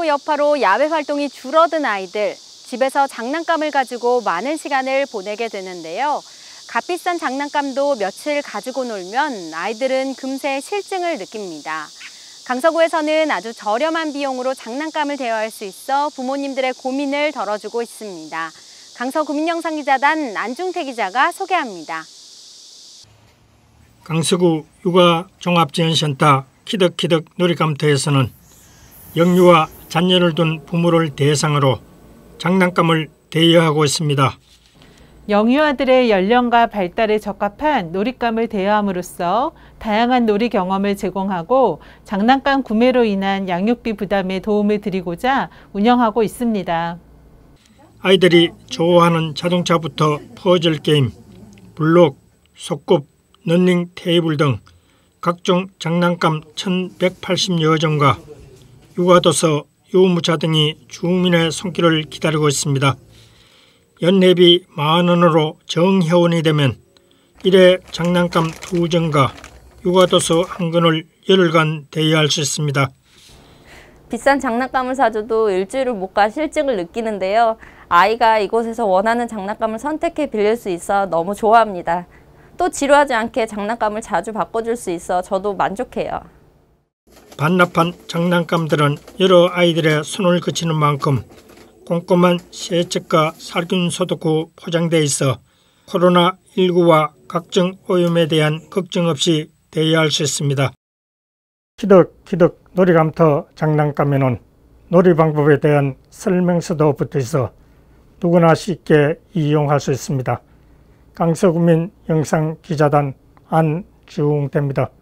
여파로 야외 활동이 줄어든 아이들, 집에서 장난감을 가지고 많은 시간을 보내게 되는데요. 값비싼 장난감도 며칠 가지고 놀면 아이들은 금세 실증을 느낍니다. 강서구에서는 아주 저렴한 비용으로 장난감을 대여할 수 있어 부모님들의 고민을 덜어주고 있습니다. 강서구민영상기자단 안중태 기자가 소개합니다. 강서구 육아종합지원센터 키득키득 놀이감터에서는 영유아 자녀를 둔 부모를 대상으로 장난감을 대여하고 있습니다. 영유아들의 연령과 발달에 적합한 놀잇감을 대여함으로써 다양한 놀이 경험을 제공하고 장난감 구매로 인한 양육비 부담에 도움을 드리고자 운영하고 있습니다. 아이들이 좋아하는 자동차부터 퍼즐 게임, 블록, 소꿉, 런닝 테이블 등 각종 장난감 1,180여 종과 육아도서, 유모차 등이 주민의 손길을 기다리고 있습니다. 연회비 10,000원으로 정회원이 되면 1회 장난감 2종과 육아도서 1권을 열흘간 대여할 수 있습니다. 비싼 장난감을 사줘도 일주일을 못 가 실증을 느끼는데요. 아이가 이곳에서 원하는 장난감을 선택해 빌릴 수 있어 너무 좋아합니다. 또 지루하지 않게 장난감을 자주 바꿔줄 수 있어 저도 만족해요. 반납한 장난감들은 여러 아이들의 손을 거치는 만큼 꼼꼼한 세척과 살균 소독 후 포장돼 있어 코로나19와 각종 오염에 대한 걱정 없이 대여할 수 있습니다. 키득키득 놀이감터 장난감에는 놀이 방법에 대한 설명서도 붙어 있어 누구나 쉽게 이용할 수 있습니다. 강서구민 영상기자단 안중태입니다.